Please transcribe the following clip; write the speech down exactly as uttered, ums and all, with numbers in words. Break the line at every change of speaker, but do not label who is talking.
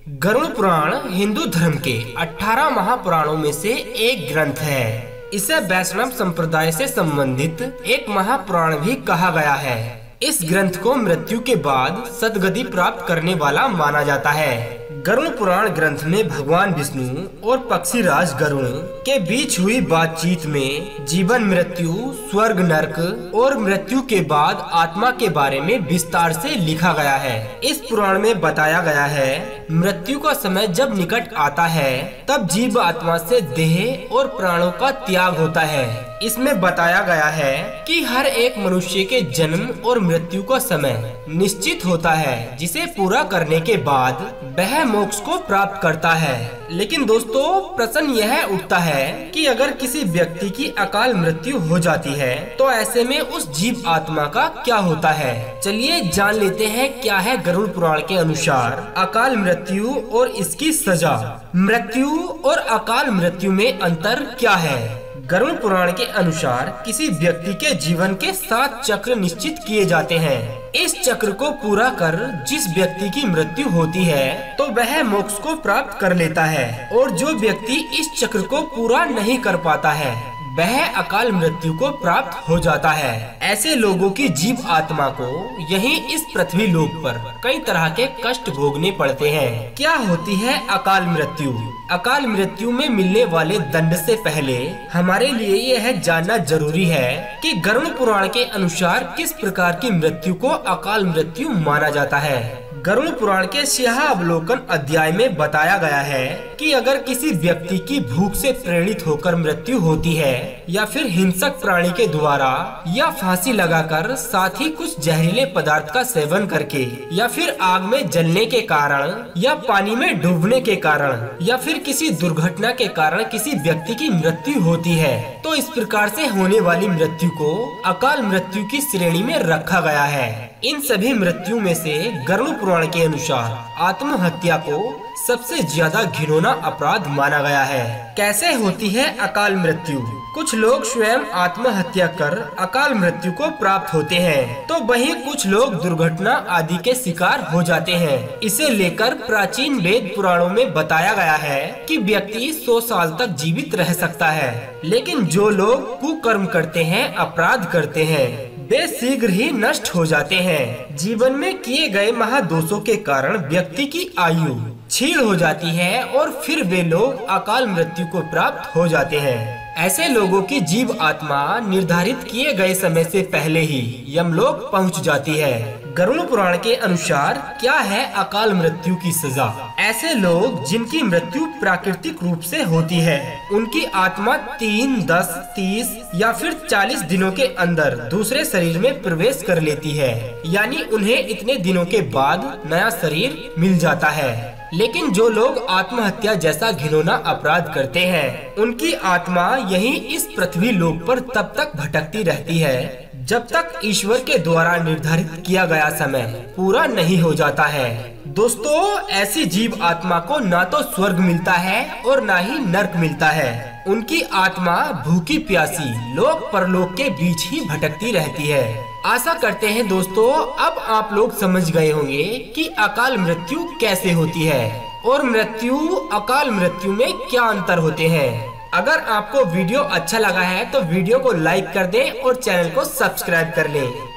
गरुड़ पुराण हिंदू धर्म के अठारह महापुराणों में से एक ग्रंथ है। इसे वैष्णव संप्रदाय से संबंधित एक महापुराण भी कहा गया है। इस ग्रंथ को मृत्यु के बाद सद्गति प्राप्त करने वाला माना जाता है। गरुड़ पुराण ग्रंथ में भगवान विष्णु और पक्षीराज गरुड़ के बीच हुई बातचीत में जीवन, मृत्यु, स्वर्ग, नरक और मृत्यु के बाद आत्मा के बारे में विस्तार से लिखा गया है। इस पुराण में बताया गया है मृत्यु का समय जब निकट आता है तब जीव आत्मा से देह और प्राणों का त्याग होता है। इसमें बताया गया है कि हर एक मनुष्य के जन्म और मृत्यु का समय निश्चित होता है, जिसे पूरा करने के बाद वह मोक्ष को प्राप्त करता है। लेकिन दोस्तों, प्रश्न यह उठता है कि अगर किसी व्यक्ति की अकाल मृत्यु हो जाती है तो ऐसे में उस जीव आत्मा का क्या होता है। चलिए जान लेते हैं क्या है गरुड़ पुराण के अनुसार अकाल मृत्यु और इसकी सजा। मृत्यु और अकाल मृत्यु में अंतर क्या है। गरुड़ पुराण के अनुसार किसी व्यक्ति के जीवन के सात चक्र निश्चित किए जाते हैं। इस चक्र को पूरा कर जिस व्यक्ति की मृत्यु होती है तो वह मोक्ष को प्राप्त कर लेता है, और जो व्यक्ति इस चक्र को पूरा नहीं कर पाता है वह अकाल मृत्यु को प्राप्त हो जाता है। ऐसे लोगों की जीव आत्मा को यहीं इस पृथ्वी लोक पर कई तरह के कष्ट भोगने पड़ते हैं। क्या होती है अकाल मृत्यु। अकाल मृत्यु में मिलने वाले दंड से पहले हमारे लिए यह जानना जरूरी है कि गरुड़ पुराण के अनुसार किस प्रकार की मृत्यु को अकाल मृत्यु माना जाता है। गरुड़ पुराण के सिंह अवलोकन अध्याय में बताया गया है कि अगर किसी व्यक्ति की भूख से प्रेरित होकर मृत्यु होती है या फिर हिंसक प्राणी के द्वारा या फांसी लगाकर, साथ ही कुछ जहरीले पदार्थ का सेवन करके या फिर आग में जलने के कारण या पानी में डूबने के कारण या फिर किसी दुर्घटना के कारण किसी व्यक्ति की मृत्यु होती है तो इस प्रकार से होने वाली मृत्यु को अकाल मृत्यु की श्रेणी में रखा गया है। इन सभी मृत्यु में से गरुड़ पुराण के अनुसार आत्महत्या को सबसे ज्यादा घिनौना अपराध माना गया है। कैसे होती है अकाल मृत्यु। कुछ लोग स्वयं आत्महत्या कर अकाल मृत्यु को प्राप्त होते हैं तो वहीं कुछ लोग दुर्घटना आदि के शिकार हो जाते हैं। इसे लेकर प्राचीन वेद पुराणों में बताया गया है कि व्यक्ति सौ साल तक जीवित रह सकता है, लेकिन जो लोग कुकर्म करते हैं, अपराध करते हैं, वे शीघ्र ही नष्ट हो जाते हैं। जीवन में किए गए महादोषों के कारण व्यक्ति की आयु क्षीण हो जाती है और फिर वे लोग अकाल मृत्यु को प्राप्त हो जाते हैं। ऐसे लोगों की जीव आत्मा निर्धारित किए गए समय से पहले ही यमलोक पहुंच जाती है। गरुड़ पुराण के अनुसार क्या है अकाल मृत्यु की सजा। ऐसे लोग जिनकी मृत्यु प्राकृतिक रूप से होती है, उनकी आत्मा तीन, दस, तीस या फिर चालीस दिनों के अंदर दूसरे शरीर में प्रवेश कर लेती है, यानी उन्हें इतने दिनों के बाद नया शरीर मिल जाता है। लेकिन जो लोग आत्महत्या जैसा घिनौना अपराध करते हैं, उनकी आत्मा यहीं इस पृथ्वी लोक पर तब तक भटकती रहती है जब तक ईश्वर के द्वारा निर्धारित किया गया समय पूरा नहीं हो जाता है। दोस्तों, ऐसी जीव आत्मा को ना तो स्वर्ग मिलता है और ना ही नर्क मिलता है। उनकी आत्मा भूखी प्यासी लोक परलोक के बीच ही भटकती रहती है। आशा करते हैं दोस्तों अब आप लोग समझ गए होंगे कि अकाल मृत्यु कैसे होती है और मृत्यु अकाल मृत्यु में क्या अंतर होते हैं। अगर आपको वीडियो अच्छा लगा है तो वीडियो को लाइक कर दें और चैनल को सब्सक्राइब कर लें।